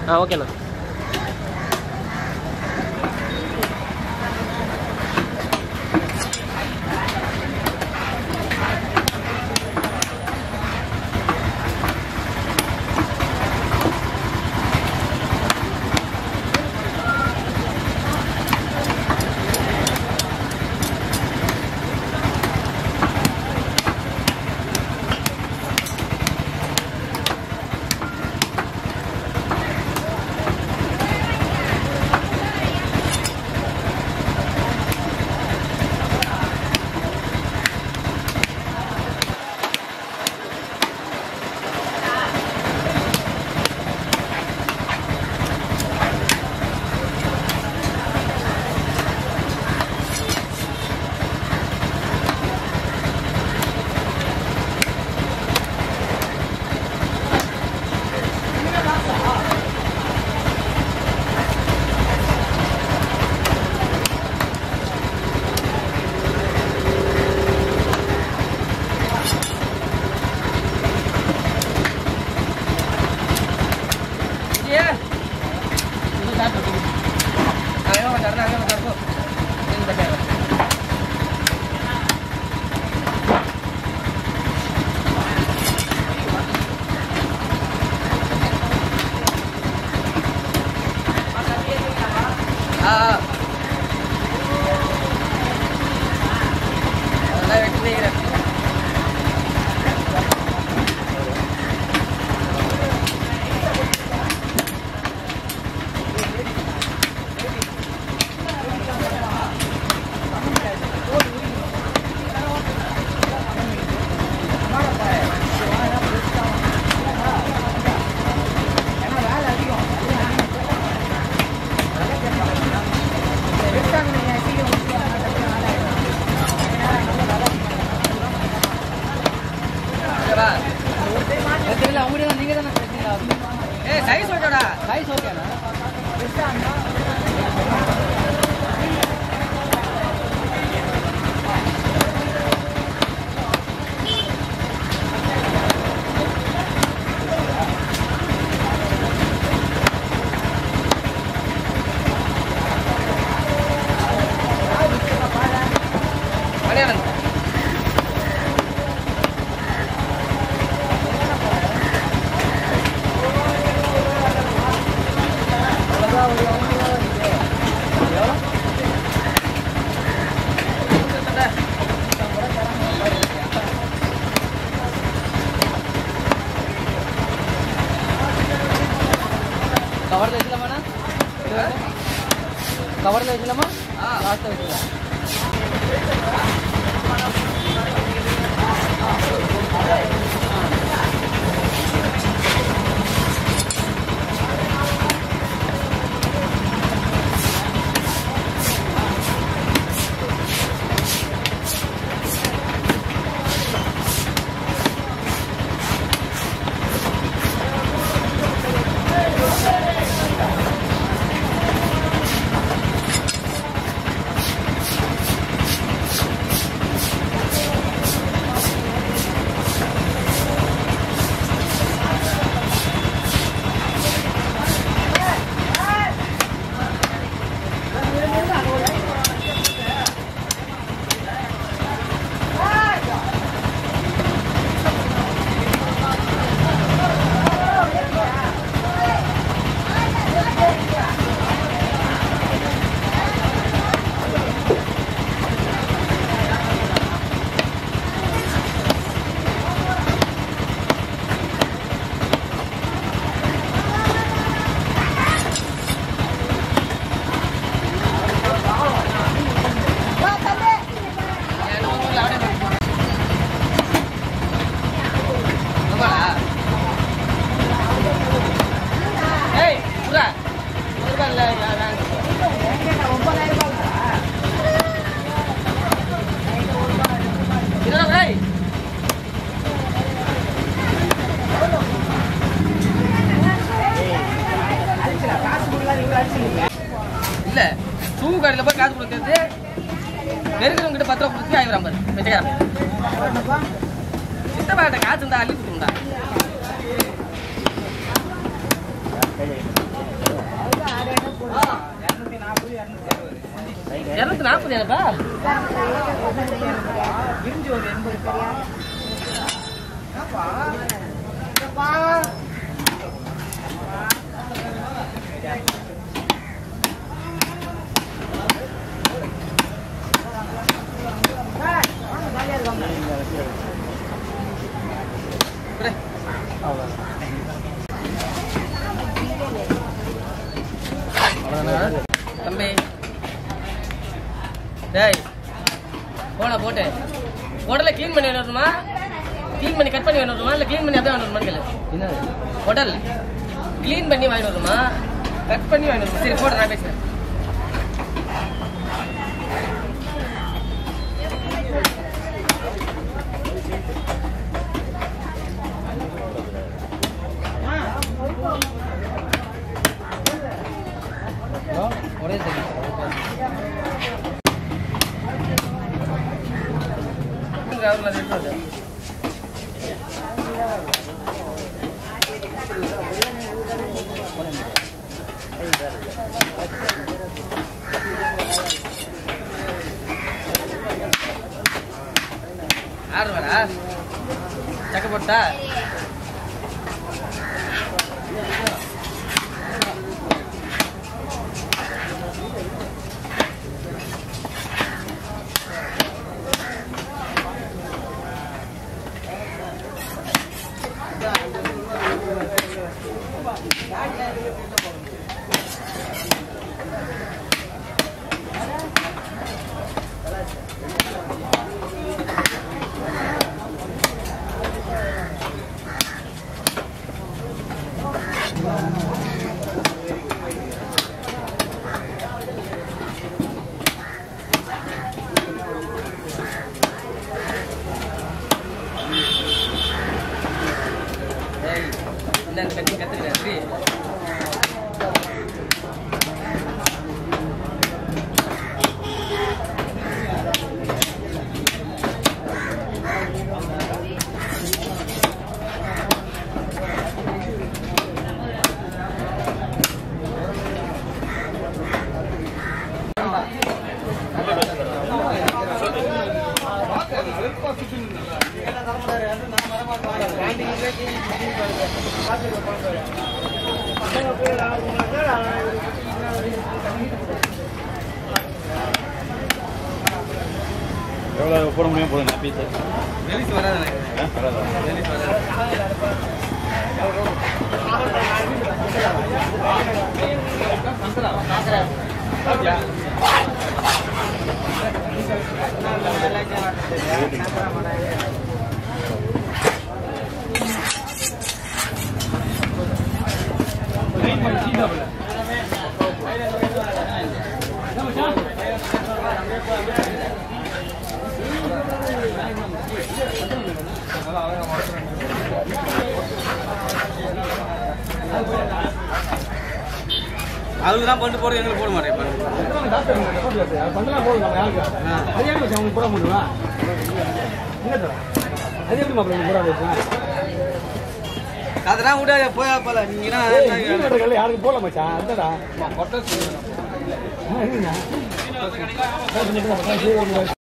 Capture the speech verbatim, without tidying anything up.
ஆ ஓகேண்ணா. కవర్లో వేసినామా కవర్లో వేసినామా లాస్ట్ వేసినా இல்ல ஷூ கடையில போய் காசு கொடுக்கறது நெருக்கிறவங்க கிட்ட பத்து ரூபா கொடுத்து ஆயிரம் பாரு வெச்சக்காரன் சித்தப்பாட்ட காசு இருந்தா அள்ளி கொடுக்கும்டா இருநூத்தி நாற்பது எனப்பா தம்பி டேய் போன போட்டு உடல கிளீன் பண்ணி வேணுமா கிளீன் பண்ணி கட் பண்ணி வேணுமா இல்லை கிளீன் பண்ணி அப்படியே வேணுமா கேளு உடல் கிளீன் பண்ணி வாங்கி வருமா கட் பண்ணி வாங்கி வருமா சரி போட நான் பேசுறேன் ஒரே ஆறு வரா சக்க போட்டா கட்டி கத்துக்கிறேன் எவ்வளோ போட முடியும் போடுங்க பீஸு வெளிச்சு வராது வராதா வெளிச்சு அவங்களுக்கு தான் பண்ணிட்டு போறது எங்களுக்கு போட மாட்டேன் போட முடியுமா அது எப்படி மாப்பிள்ள அதெல்லாம் விட போயா போல நீங்க யாருக்கு போடல மச்சான் அதுடா